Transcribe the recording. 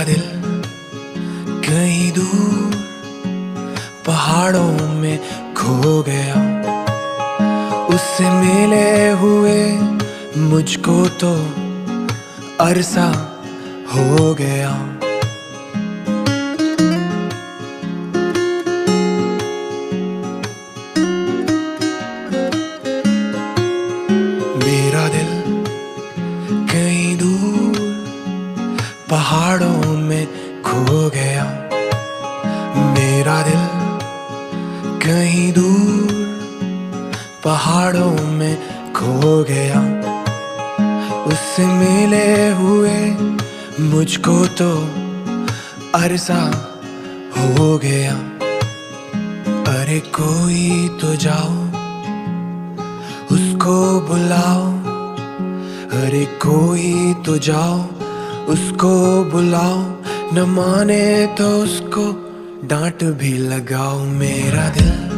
दिल कहीं दूर पहाड़ों में खो गया, उससे मिले हुए मुझको तो अरसा हो गया। मेरा दिल कहीं दूर पहाड़ों में खो गया, मेरा दिल कहीं दूर पहाड़ों में खो गया, उससे मिले हुए मुझको तो अरसा हो गया। अरे कोई तो जाओ उसको बुलाओ, अरे कोई तो जाओ उसको बुलाओ, न माने तो उसको डांट भी लगाओ। मेरा दिल